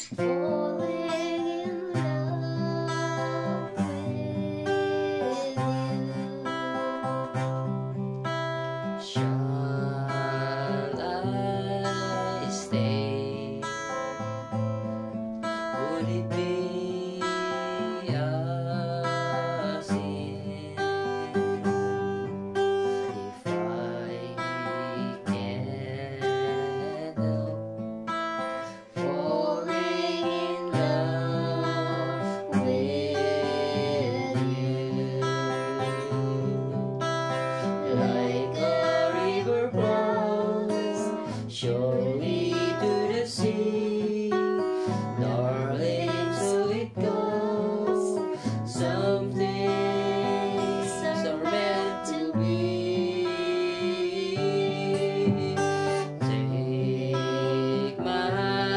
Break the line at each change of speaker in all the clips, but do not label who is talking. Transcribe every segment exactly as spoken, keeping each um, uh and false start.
falling in love with you. Shall I stay? Would it be a sin if I can't help falling in love with you? Like a river flows surely to the sea, darling, so it goes. Some things are meant to be. Take my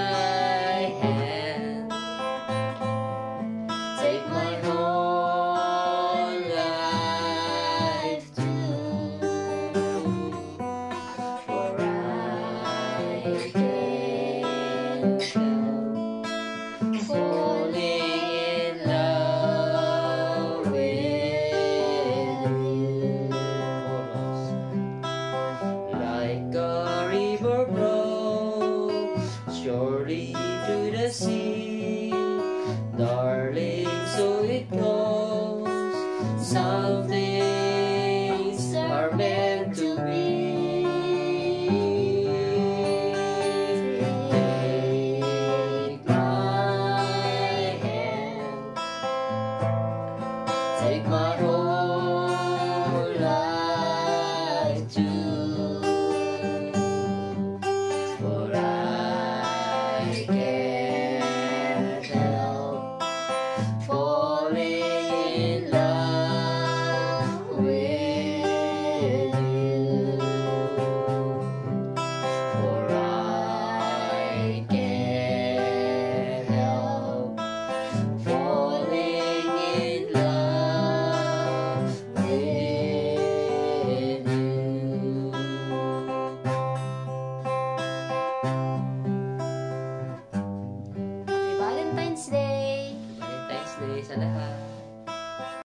hand, take my whole life too, for I can't help falling in love with you. Like a river flows surely to the sea,